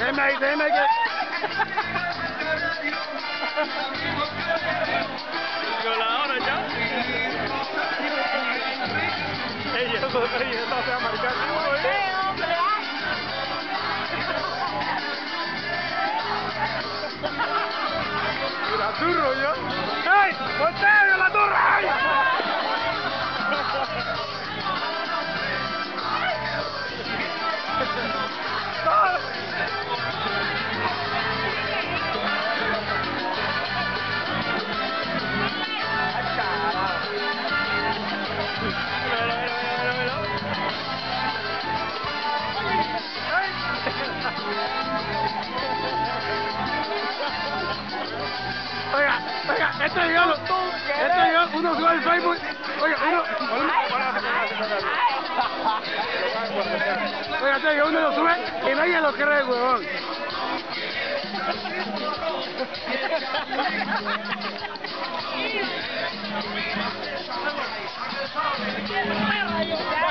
déjeme ahí que... Con la hora ya. Ella no se va a marcar. hombre! Mira, turro yo. ¡Ey! ¡Octavio, la torre! ¡Ay! Oiga, este yo, uno sube al Facebook, oiga, este yo, uno lo sube y nadie lo cree, huevón. ¡Ay,